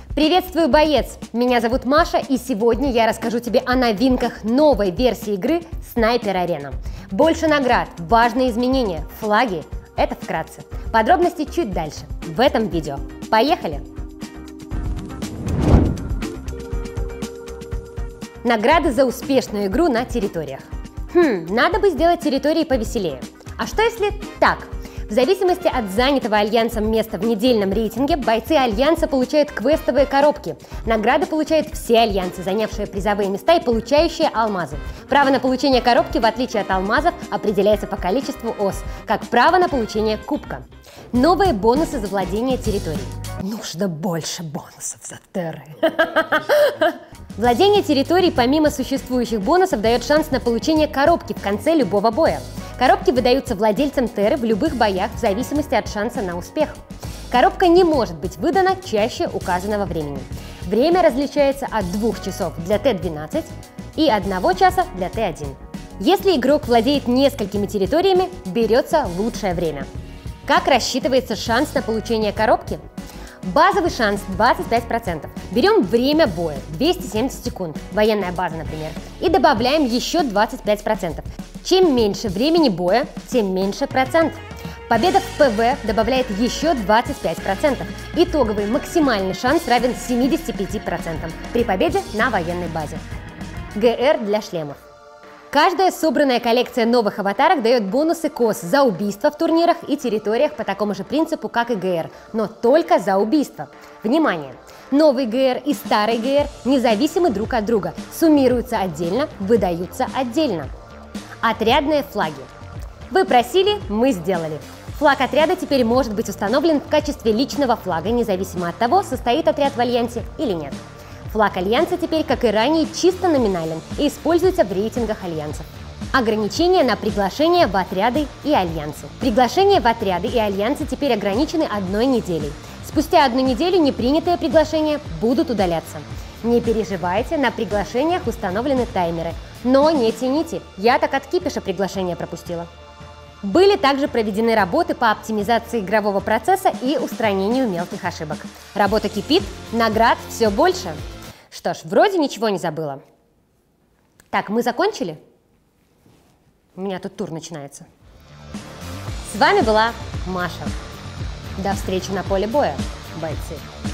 Приветствую, боец! Меня зовут Маша, и сегодня я расскажу тебе о новинках новой версии игры Снайпер Арена. Больше наград, важные изменения, флаги – это вкратце. Подробности чуть дальше, в этом видео. Поехали! Награды за успешную игру на территориях. Надо бы сделать территории повеселее. А что если так? В зависимости от занятого Альянсом места в недельном рейтинге, бойцы Альянса получают квестовые коробки. Награды получают все альянсы, занявшие призовые места и получающие алмазы. Право на получение коробки, в отличие от алмазов, определяется по количеству ос, как право на получение кубка. Новые бонусы за владение территорией. Нужно больше бонусов за терры. Владение территорией помимо существующих бонусов дает шанс на получение коробки в конце любого боя. Коробки выдаются владельцам терры в любых боях в зависимости от шанса на успех. Коробка не может быть выдана чаще указанного времени. Время различается от 2 часов для Т-12 и 1 часа для Т-1. Если игрок владеет несколькими территориями, берется лучшее время. Как рассчитывается шанс на получение коробки? Базовый шанс 25%. Берем время боя 270 секунд, военная база, например, и добавляем еще 25%. Чем меньше времени боя, тем меньше процент. Победа в ПВ добавляет еще 25%. Итоговый максимальный шанс равен 75% при победе на военной базе. ГР для шлемов. Каждая собранная коллекция новых аватарок дает бонусы КОС за убийство в турнирах и территориях по такому же принципу, как и ГР, но только за убийство. Внимание! Новый ГР и старый ГР независимы друг от друга, суммируются отдельно, выдаются отдельно. Отрядные флаги. Вы просили, мы сделали. Флаг отряда теперь может быть установлен в качестве личного флага, независимо от того, состоит отряд в альянсе или нет. Флаг альянса теперь, как и ранее, чисто номинален и используется в рейтингах альянсов. Ограничения на приглашение в отряды и альянсы. Приглашения в отряды и альянсы теперь ограничены 1 неделей. Спустя 1 неделю непринятые приглашения будут удаляться. Не переживайте, на приглашениях установлены таймеры. Но не тяните, я так от кипиша приглашения пропустила. Были также проведены работы по оптимизации игрового процесса и устранению мелких ошибок. Работа кипит, наград все больше. Что ж, вроде ничего не забыла. Так, мы закончили? У меня тут тур начинается. С вами была Маша. До встречи на поле боя, бойцы.